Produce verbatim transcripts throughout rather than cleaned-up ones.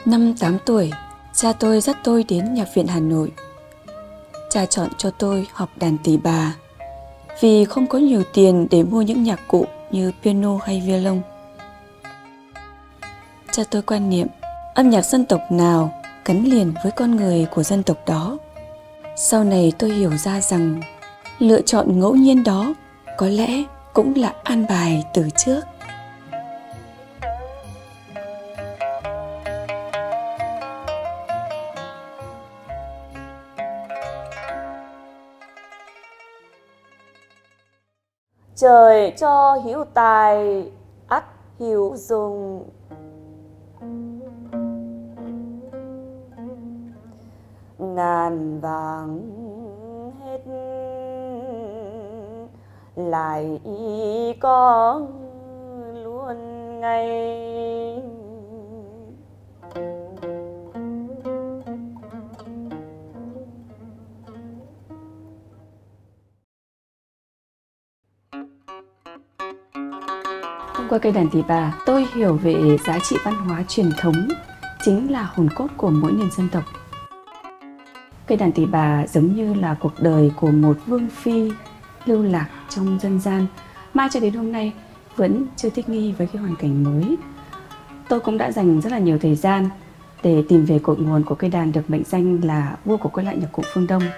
Năm tám tuổi, cha tôi dắt tôi đến Nhạc viện Hà Nội. Cha chọn cho tôi học đàn tỳ bà vì không có nhiều tiền để mua những nhạc cụ như piano hay violon. Cha tôi quan niệm âm nhạc dân tộc nào gắn liền với con người của dân tộc đó. Sau này tôi hiểu ra rằng lựa chọn ngẫu nhiên đó có lẽ cũng là an bài từ trước. Trời cho hiếu tài, ắt hiếu dùng. Ngàn vàng hết lại có luôn ngay. Thông qua cây đàn tỳ bà, tôi hiểu về giá trị văn hóa truyền thống, chính là hồn cốt của mỗi nền dân tộc. Cây đàn tỳ bà giống như là cuộc đời của một vương phi lưu lạc trong dân gian, mãi cho đến hôm nay vẫn chưa thích nghi với cái hoàn cảnh mới. Tôi cũng đã dành rất là nhiều thời gian để tìm về cội nguồn của cây đàn được mệnh danh là vua của quay lại nhạc cụ phương Đông.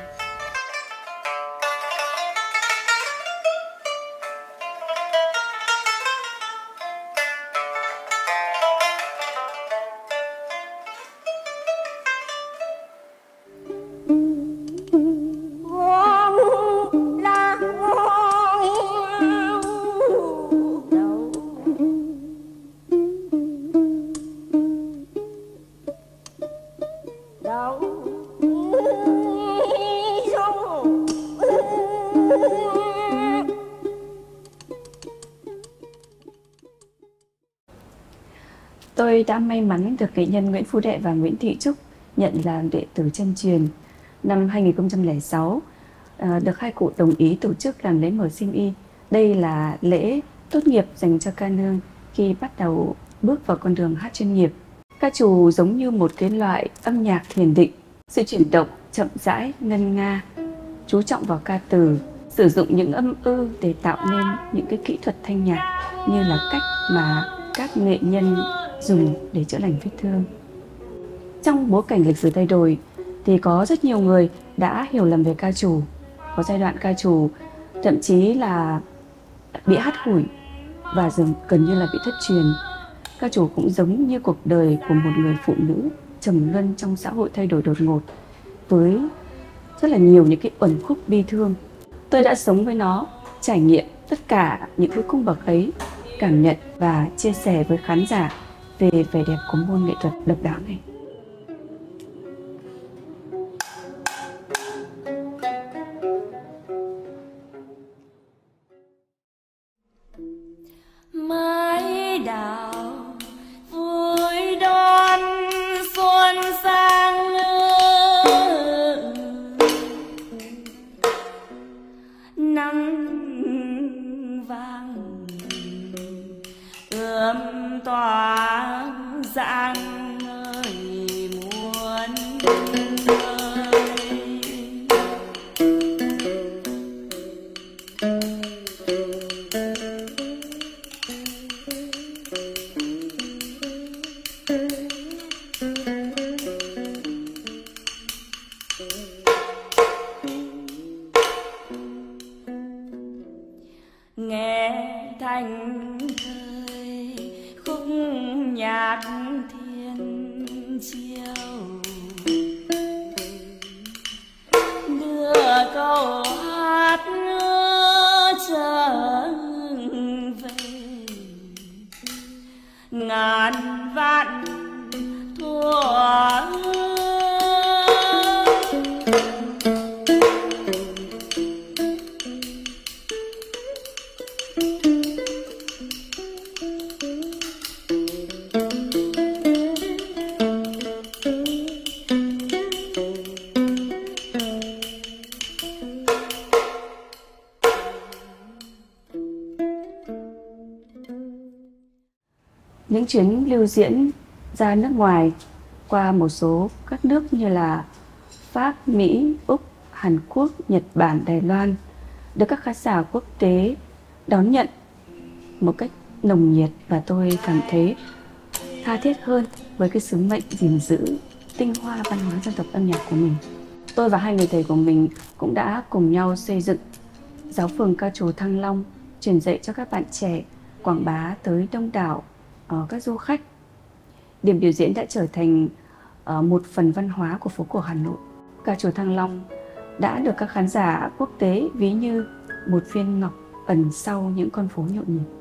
Tôi đã may mắn được nghệ nhân Nguyễn Phú Đệ và Nguyễn Thị Trúc nhận làm đệ tử chân truyền. Năm hai nghìn không trăm lẻ sáu, được hai cụ đồng ý tổ chức làm lễ mở sim y. Đây là lễ tốt nghiệp dành cho ca nương khi bắt đầu bước vào con đường hát chuyên nghiệp. Ca trù giống như một cái loại âm nhạc thiền định, sự chuyển động chậm rãi, ngân nga, chú trọng vào ca từ, sử dụng những âm ư để tạo nên những cái kỹ thuật thanh nhạc như là cách mà các nghệ nhân dùng để chữa lành vết thương. Trong bối cảnh lịch sử thay đổi thì có rất nhiều người đã hiểu lầm về ca trù. Có giai đoạn ca trù thậm chí là bị hắt hủi và dần gần như là bị thất truyền. Ca trù cũng giống như cuộc đời của một người phụ nữ trầm luân trong xã hội thay đổi đột ngột, với rất là nhiều những cái uẩn khúc bi thương. Tôi đã sống với nó, trải nghiệm tất cả những cái cung bậc ấy, cảm nhận và chia sẻ với khán giả về vẻ đẹp của môn nghệ thuật độc đáo này. Mái đào vui đón xuân sang, nắng vàng ươm tỏa dạng ơi muôn nghe thành thời khúc nhạc thiên chiều, đưa câu hát trở về ngàn vạn thuở. Những chuyến lưu diễn ra nước ngoài qua một số các nước như là Pháp, Mỹ, Úc, Hàn Quốc, Nhật Bản, Đài Loan, được các khán giả quốc tế đón nhận một cách nồng nhiệt, và tôi cảm thấy tha thiết hơn với cái sứ mệnh gìn giữ tinh hoa văn hóa dân tộc âm nhạc của mình. Tôi và hai người thầy của mình cũng đã cùng nhau xây dựng giáo phường ca trù Thăng Long, truyền dạy cho các bạn trẻ, quảng bá tới đông đảo uh, các du khách. Điểm biểu diễn đã trở thành uh, một phần văn hóa của phố cổ Hà Nội. Ca trù Thăng Long đã được các khán giả quốc tế ví như một viên ngọc ẩn sau những con phố nhộn nhịp.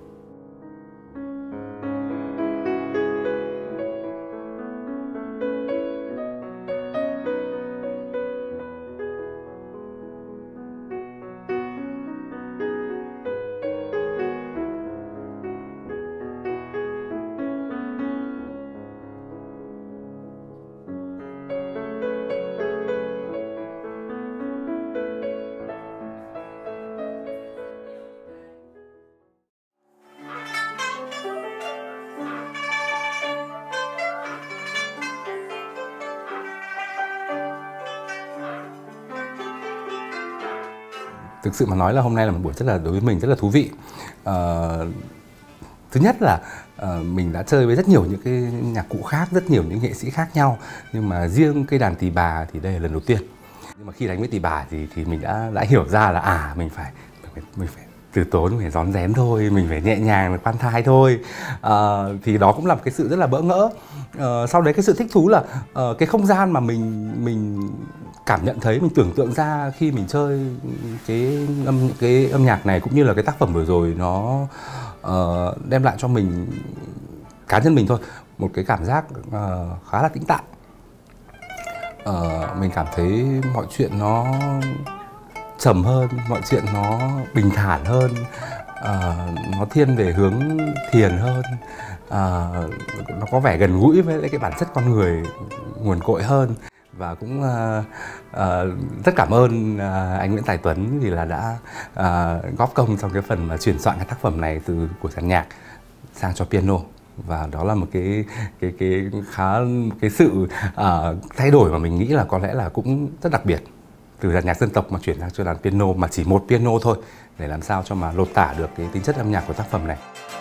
Thực sự mà nói là hôm nay là một buổi rất là, đối với mình rất là thú vị. À, thứ nhất là à, mình đã chơi với rất nhiều những cái nhạc cụ khác, rất nhiều những nghệ sĩ khác nhau, nhưng mà riêng cây đàn tỳ bà thì đây là lần đầu tiên. Nhưng mà khi đánh với tỳ bà thì thì mình đã đã hiểu ra là à mình phải mình phải, mình phải từ tốn, mình phải rón rén thôi, mình phải nhẹ nhàng, khoan thai thôi. À, thì đó cũng là một cái sự rất là bỡ ngỡ. À, sau đấy cái sự thích thú là à, cái không gian mà mình mình cảm nhận thấy, mình tưởng tượng ra khi mình chơi cái âm cái âm nhạc này, cũng như là cái tác phẩm vừa rồi, nó uh, đem lại cho mình, cá nhân mình thôi, một cái cảm giác uh, khá là tĩnh tại. Uh, mình cảm thấy mọi chuyện nó trầm hơn, mọi chuyện nó bình thản hơn, uh, nó thiên về hướng thiền hơn, uh, nó có vẻ gần gũi với cái bản chất con người nguồn cội hơn. Và cũng uh, uh, rất cảm ơn uh, anh Nguyễn Tài Tuấn vì là đã uh, góp công trong cái phần mà chuyển soạn cái tác phẩm này từ của dàn nhạc sang cho piano. Và đó là một cái cái cái khá cái sự uh, thay đổi mà mình nghĩ là có lẽ là cũng rất đặc biệt, từ dàn nhạc dân tộc mà chuyển sang cho đàn piano, mà chỉ một piano thôi, để làm sao cho mà lột tả được cái tính chất âm nhạc của tác phẩm này.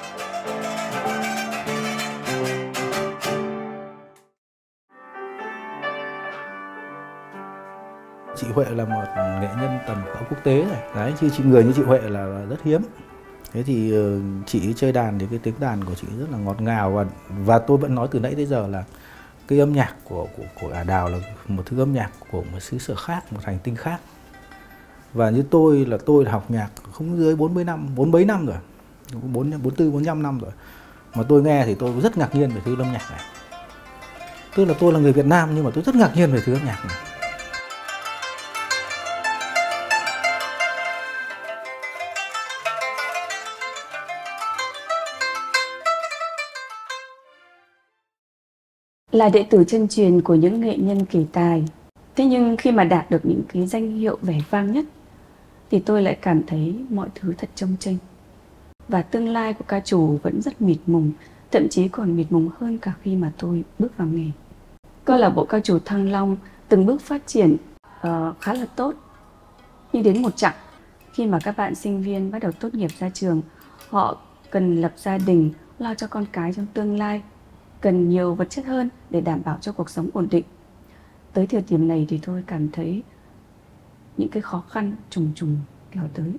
Chị Huệ là một nghệ nhân tầm cỡ quốc tế này, đấy, chứ chị người như chị Huệ là, là rất hiếm. Thế thì uh, chị chơi đàn thì cái tiếng đàn của chị rất là ngọt ngào, và và tôi vẫn nói từ nãy tới giờ là cái âm nhạc của của của Ả Đào là một thứ âm nhạc của một xứ sở khác, một hành tinh khác. Và như tôi là tôi là học nhạc không dưới bốn mươi năm, bốn mấy năm rồi, bốn bốn tư bốn năm năm rồi, mà tôi nghe thì tôi rất ngạc nhiên về thứ âm nhạc này. Tức là tôi là người Việt Nam nhưng mà tôi rất ngạc nhiên về thứ âm nhạc này. Là đệ tử chân truyền của những nghệ nhân kỳ tài, thế nhưng khi mà đạt được những cái danh hiệu vẻ vang nhất thì tôi lại cảm thấy mọi thứ thật trông chênh. Và tương lai của ca trù vẫn rất mịt mùng, thậm chí còn mịt mùng hơn cả khi mà tôi bước vào nghề. Câu lạc bộ ca trù Thăng Long từng bước phát triển uh, khá là tốt. Nhưng đến một chặng, khi mà các bạn sinh viên bắt đầu tốt nghiệp ra trường, họ cần lập gia đình, lo cho con cái trong tương lai, cần nhiều vật chất hơn để đảm bảo cho cuộc sống ổn định. Tới thời điểm này thì tôi cảm thấy những cái khó khăn trùng trùng kéo tới.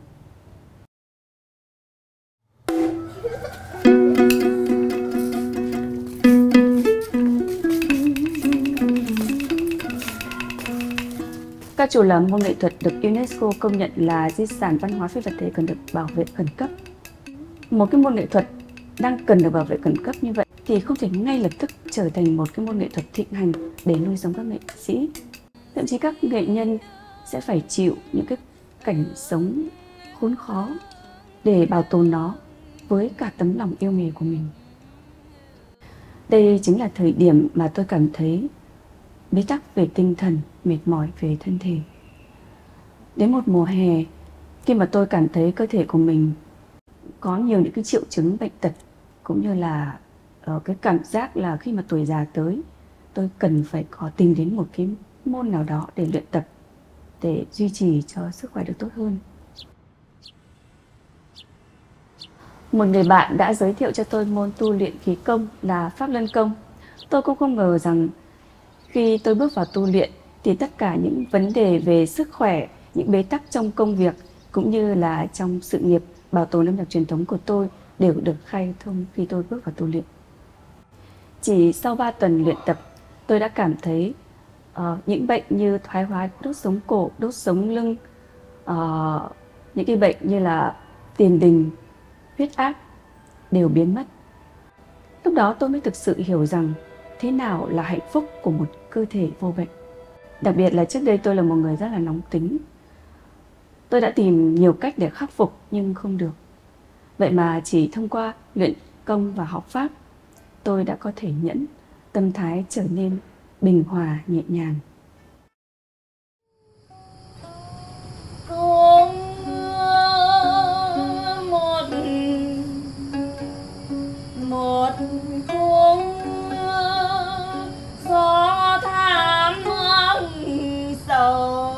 Ca trù là môn nghệ thuật được UNESCO công nhận là di sản văn hóa phi vật thể cần được bảo vệ khẩn cấp. Một cái môn nghệ thuật đang cần được bảo vệ khẩn cấp như vậy thì không thể ngay lập tức trở thành một cái môn nghệ thuật thịnh hành để nuôi sống các nghệ sĩ. Thậm chí các nghệ nhân sẽ phải chịu những cái cảnh sống khốn khó để bảo tồn nó với cả tấm lòng yêu nghề của mình. Đây chính là thời điểm mà tôi cảm thấy bế tắc về tinh thần, mệt mỏi về thân thể. Đến một mùa hè, khi mà tôi cảm thấy cơ thể của mình có nhiều những cái triệu chứng bệnh tật, cũng như là uh, cái cảm giác là khi mà tuổi già tới, tôi cần phải có tìm đến một cái môn nào đó để luyện tập, để duy trì cho sức khỏe được tốt hơn. Một người bạn đã giới thiệu cho tôi môn tu luyện khí công là Pháp Luân Công. Tôi cũng không ngờ rằng khi tôi bước vào tu luyện thì tất cả những vấn đề về sức khỏe, những bế tắc trong công việc cũng như là trong sự nghiệp bảo tồn âm nhạc truyền thống của tôi đều được khai thông khi tôi bước vào tu luyện. Chỉ sau ba tuần luyện tập, tôi đã cảm thấy uh, những bệnh như thoái hóa đốt sống cổ, đốt sống lưng, uh, những cái bệnh như là tiền đình, huyết áp đều biến mất. Lúc đó tôi mới thực sự hiểu rằng thế nào là hạnh phúc của một cơ thể vô bệnh. Đặc biệt là trước đây tôi là một người rất là nóng tính. Tôi đã tìm nhiều cách để khắc phục nhưng không được. Vậy mà chỉ thông qua luyện công và học Pháp, tôi đã có thể nhẫn, tâm thái trở nên bình hòa, nhẹ nhàng. Một một cuống gió thảm sầu,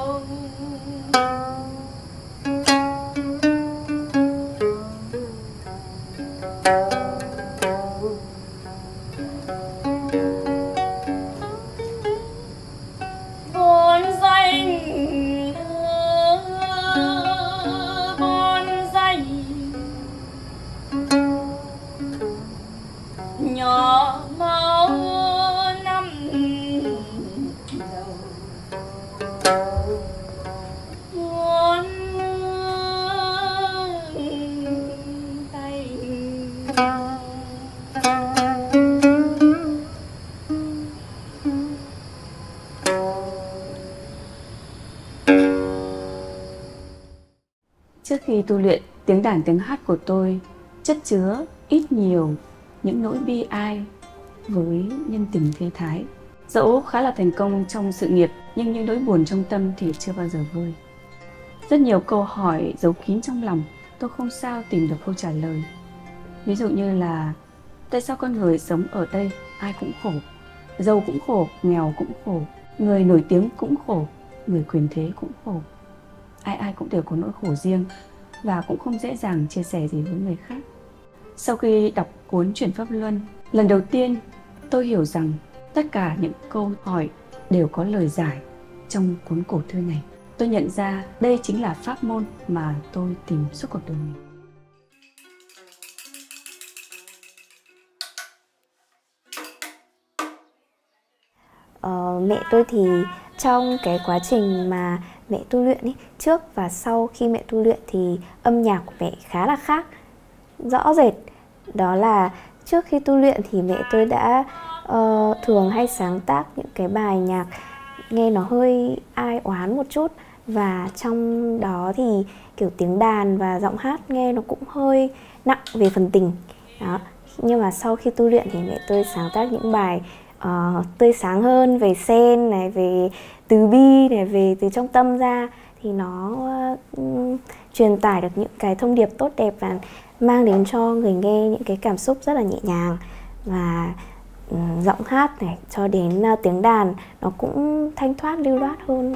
bốn danh bốn danh nhỏ máu năm đầu, ngón tay Trước khi tu luyện, tiếng đàn tiếng hát của tôi chất chứa ít nhiều những nỗi bi ai với nhân tình thế thái. Dẫu khá là thành công trong sự nghiệp, nhưng những nỗi buồn trong tâm thì chưa bao giờ vơi. Rất nhiều câu hỏi giấu kín trong lòng, tôi không sao tìm được câu trả lời. Ví dụ như là tại sao con người sống ở đây ai cũng khổ, giàu cũng khổ, nghèo cũng khổ, người nổi tiếng cũng khổ, người quyền thế cũng khổ. Ai ai cũng đều có nỗi khổ riêng và cũng không dễ dàng chia sẻ gì với người khác. Sau khi đọc cuốn Chuyển Pháp Luân, lần đầu tiên tôi hiểu rằng tất cả những câu hỏi đều có lời giải trong cuốn cổ thư này. Tôi nhận ra đây chính là pháp môn mà tôi tìm suốt cuộc đời mình. Ờ, mẹ tôi thì trong cái quá trình mà mẹ tu luyện ý, trước và sau khi mẹ tu luyện thì âm nhạc của mẹ khá là khác, rõ rệt. Đó là trước khi tu luyện thì mẹ tôi đã uh, thường hay sáng tác những cái bài nhạc nghe nó hơi ai oán một chút, và trong đó thì kiểu tiếng đàn và giọng hát nghe nó cũng hơi nặng về phần tình đó. Nhưng mà sau khi tu luyện thì mẹ tôi sáng tác những bài uh, tươi sáng hơn, về sen này, về từ bi này, về từ trong tâm ra, thì nó uh, truyền tải được những cái thông điệp tốt đẹp và mang đến cho người nghe những cái cảm xúc rất là nhẹ nhàng. Và um, giọng hát này cho đến uh, tiếng đàn nó cũng thanh thoát, lưu loát hơn nữa.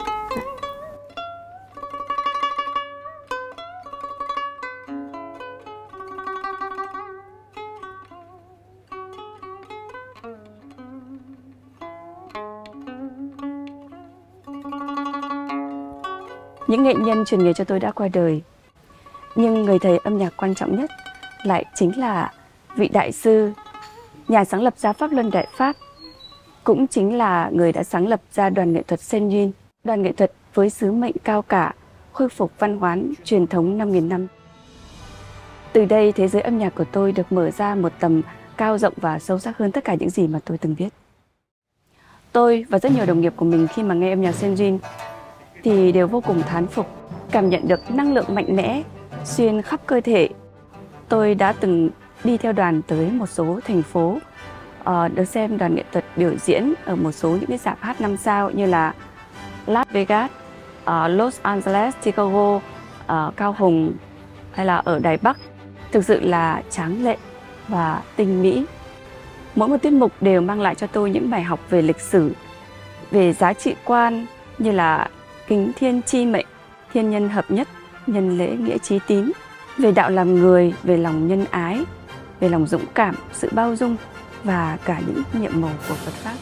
Những nghệ nhân truyền nghề cho tôi đã qua đời, nhưng người thầy âm nhạc quan trọng nhất lại chính là vị đại sư, nhà sáng lập ra Pháp Luân Đại Pháp, cũng chính là người đã sáng lập ra đoàn nghệ thuật Senjin, đoàn nghệ thuật với sứ mệnh cao cả, khôi phục văn hóa truyền thống năm nghìn năm. Từ đây, thế giới âm nhạc của tôi được mở ra một tầm cao rộng và sâu sắc hơn tất cả những gì mà tôi từng biết. Tôi và rất nhiều đồng nghiệp của mình khi mà nghe âm nhạc Senjin thì đều vô cùng thán phục, cảm nhận được năng lượng mạnh mẽ xuyên khắp cơ thể. Tôi đã từng đi theo đoàn tới một số thành phố, uh, được xem đoàn nghệ thuật biểu diễn ở một số những cái rạp hát năm sao như là Las Vegas, uh, Los Angeles, Chicago, uh, Cao Hùng hay là ở Đài Bắc. Thực sự là tráng lệ và tinh mỹ. Mỗi một tiết mục đều mang lại cho tôi những bài học về lịch sử, về giá trị quan như là kính thiên chi mệnh, thiên nhân hợp nhất, nhân lễ nghĩa trí tín, về đạo làm người, về lòng nhân ái, về lòng dũng cảm, sự bao dung và cả những nhiệm màu của Phật Pháp.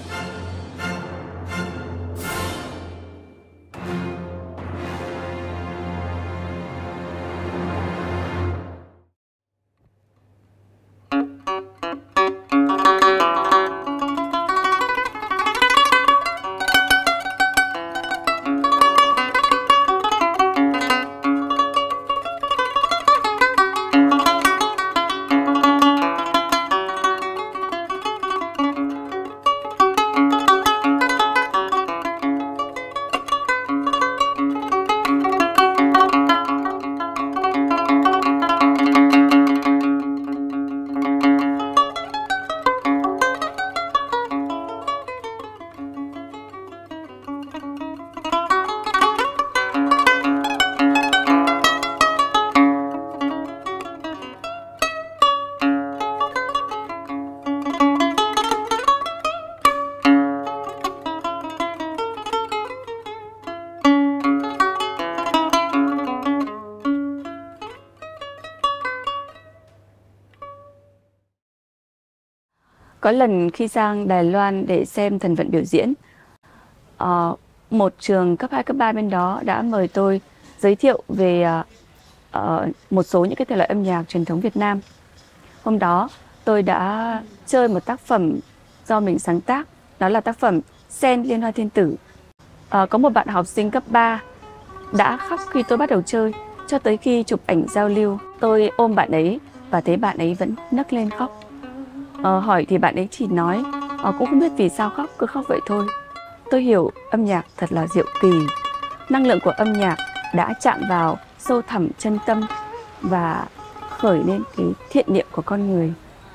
Có lần khi sang Đài Loan để xem Thần Vận biểu diễn, uh, một trường cấp hai, cấp ba bên đó đã mời tôi giới thiệu về uh, uh, một số những cái thể loại âm nhạc truyền thống Việt Nam. Hôm đó tôi đã chơi một tác phẩm do mình sáng tác, đó là tác phẩm Sen Liên Hoa Thiên Tử. Uh, có một bạn học sinh cấp ba đã khóc khi tôi bắt đầu chơi, cho tới khi chụp ảnh giao lưu, tôi ôm bạn ấy và thấy bạn ấy vẫn nấc lên khóc. Ờ, hỏi thì bạn ấy chỉ nói ờ, cũng không biết vì sao khóc, cứ khóc vậy thôi. Tôi hiểu âm nhạc thật là diệu kỳ. Năng lượng của âm nhạc đã chạm vào sâu thẳm chân tâm và khởi lên cái thiện niệm của con người.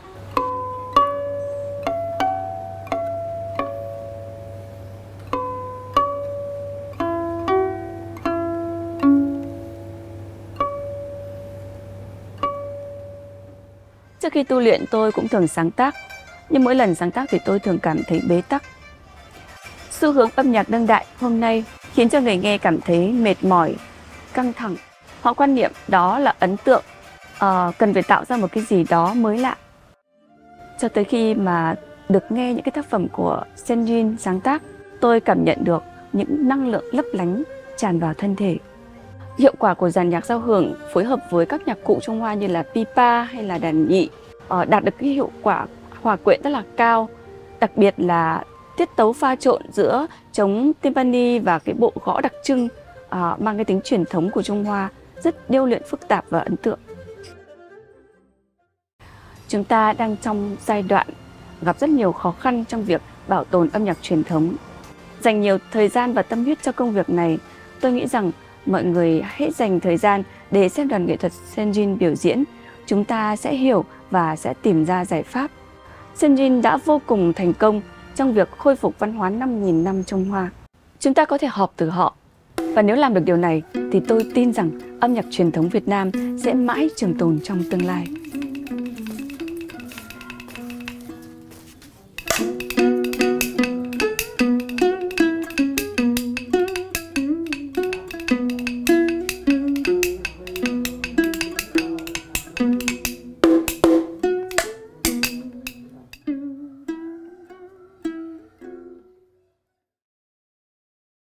Trước khi tu luyện tôi cũng thường sáng tác, nhưng mỗi lần sáng tác thì tôi thường cảm thấy bế tắc. Xu hướng âm nhạc đương đại hôm nay khiến cho người nghe cảm thấy mệt mỏi, căng thẳng. Họ quan niệm đó là ấn tượng, uh, cần phải tạo ra một cái gì đó mới lạ. Cho tới khi mà được nghe những cái tác phẩm của Sen Jin sáng tác, tôi cảm nhận được những năng lượng lấp lánh tràn vào thân thể. Hiệu quả của dàn nhạc giao hưởng phối hợp với các nhạc cụ Trung Hoa như là pipa hay là đàn nhị uh, đạt được cái hiệu quả hòa quyện rất là cao, đặc biệt là tiết tấu pha trộn giữa trống timpani và cái bộ gõ đặc trưng uh, mang cái tính truyền thống của Trung Hoa, rất điêu luyện, phức tạp và ấn tượng. Chúng ta đang trong giai đoạn gặp rất nhiều khó khăn trong việc bảo tồn âm nhạc truyền thống. Dành nhiều thời gian và tâm huyết cho công việc này, tôi nghĩ rằng mọi người hãy dành thời gian để xem đoàn nghệ thuật Sen Jin biểu diễn. Chúng ta sẽ hiểu và sẽ tìm ra giải pháp. Sen Jin đã vô cùng thành công trong việc khôi phục văn hóa năm nghìn năm Trung Hoa. Chúng ta có thể học từ họ. Và nếu làm được điều này thì tôi tin rằng âm nhạc truyền thống Việt Nam sẽ mãi trường tồn trong tương lai.